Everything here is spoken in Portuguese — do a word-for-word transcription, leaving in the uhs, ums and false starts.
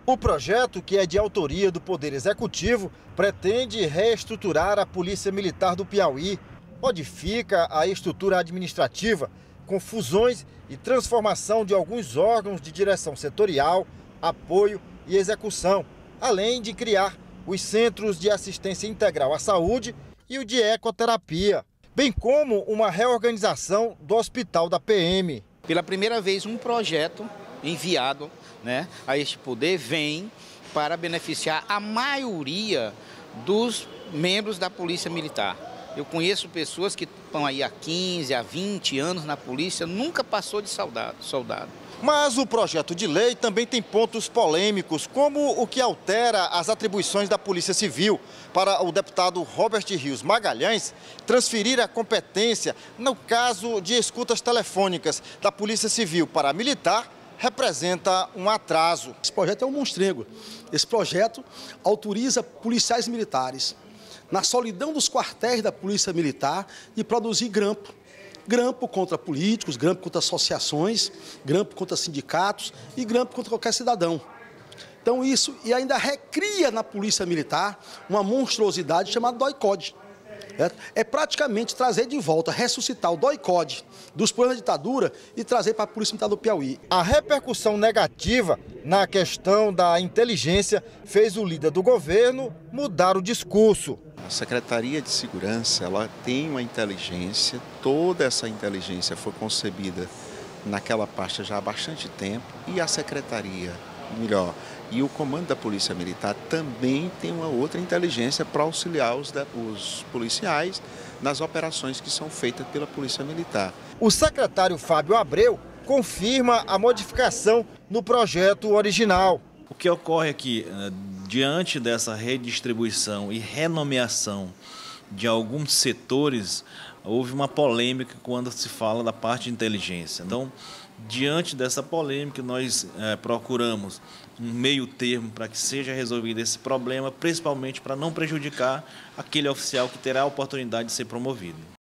O projeto, que é de autoria do Poder Executivo, pretende reestruturar a Polícia Militar do Piauí, modifica a estrutura administrativa, com fusões e transformação de alguns órgãos de direção setorial, apoio e execução, além de criar os Centros de Assistência Integral à Saúde e o de Ecoterapia, bem como uma reorganização do Hospital da P M. Pela primeira vez, um projeto enviado, né, a este poder vem para beneficiar a maioria dos membros da Polícia Militar. Eu conheço pessoas que estão aí há quinze, há vinte anos na polícia, nunca passou de soldado. soldado. Mas o projeto de lei também tem pontos polêmicos, como o que altera as atribuições da Polícia Civil para o deputado Robert Rios Magalhães transferir a competência no caso de escutas telefônicas da Polícia Civil para a militar, representa um atraso. Esse projeto é um monstrengo. Esse projeto autoriza policiais militares, na solidão dos quartéis da Polícia Militar, de produzir grampo. Grampo contra políticos, grampo contra associações, grampo contra sindicatos e grampo contra qualquer cidadão. Então isso, e ainda recria na Polícia Militar uma monstruosidade chamada doi-code. É praticamente trazer de volta, ressuscitar o doi-code dos planos da ditadura e trazer para a Polícia Militar do Piauí. A repercussão negativa na questão da inteligência fez o líder do governo mudar o discurso. A Secretaria de Segurança, ela tem uma inteligência, toda essa inteligência foi concebida naquela pasta já há bastante tempo, e a Secretaria, melhor, e o Comando da Polícia Militar também tem uma outra inteligência para auxiliar os, os policiais nas operações que são feitas pela Polícia Militar. O secretário Fábio Abreu confirma a modificação no projeto original. O que ocorre aqui, diante dessa redistribuição e renomeação de alguns setores, houve uma polêmica quando se fala da parte de inteligência. Então, diante dessa polêmica, nós é, procuramos um meio termo para que seja resolvido esse problema, principalmente para não prejudicar aquele oficial que terá a oportunidade de ser promovido.